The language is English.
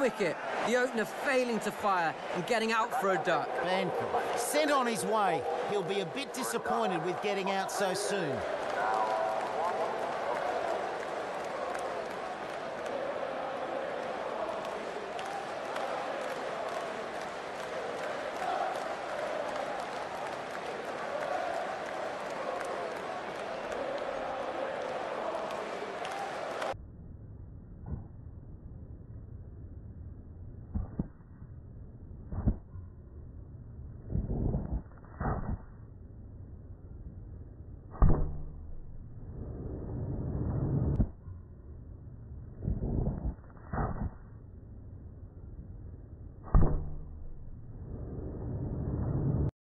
wicket. The opener failing to fire and getting out for a duck. Bancroft sent on his way. He'll be a bit disappointed with getting out so soon.